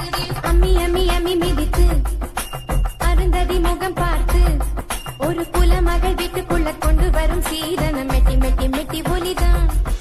அம்மி அம்மி அம்மி மிதித்து அருந்ததி முகம் பார்த்து ஒரு குலமகள் வீட்டுக்குள்ள கொண்டு வரும் சீதனம் மெட்டி மெட்டி மெட்டி ஒலிதான்.